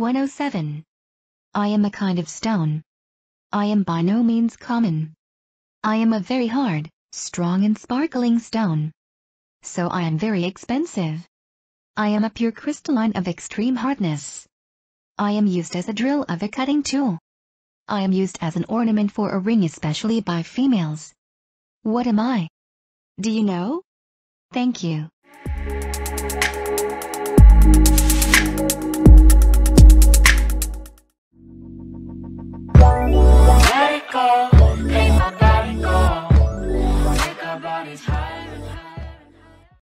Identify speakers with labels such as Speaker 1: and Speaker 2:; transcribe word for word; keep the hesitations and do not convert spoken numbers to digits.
Speaker 1: one oh seven. I am a kind of stone. I am by no means common. I am a very hard, strong and sparkling stone. So I am very expensive. I am a pure crystalline of extreme hardness. I am used as a drill of a cutting tool. I am used as an ornament for a ring, especially by females. What am I? Do you know? Thank you.
Speaker 2: Let it go.